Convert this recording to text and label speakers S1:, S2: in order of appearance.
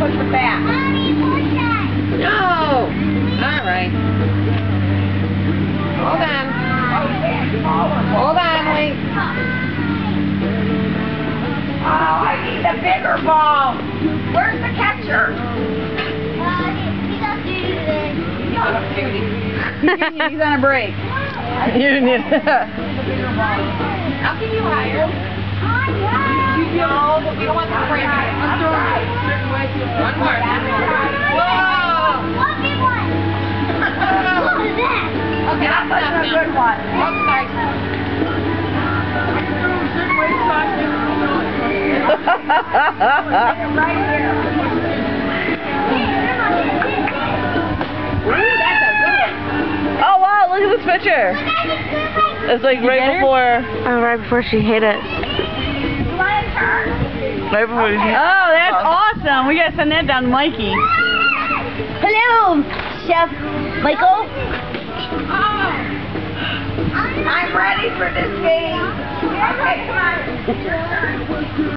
S1: push it back.
S2: No! Alright. Hold on. Hold on, wait.
S1: Oh, I need a bigger ball. Where's the catcher? He's on a break.
S2: You need
S1: How can you hire? No, but we don't want to break it. Let's do it. One more. Whoa! Okay, that's a good one. Right here. Ooh, that's a good one.
S2: Oh wow, look at this picture. It's like right before.
S3: Oh, right before she hit it.
S2: Right before she.
S3: Oh, that's awesome. We gotta send that down to Mikey. Hello, Chef Michael.
S1: I'm ready for this game. Okay, come on.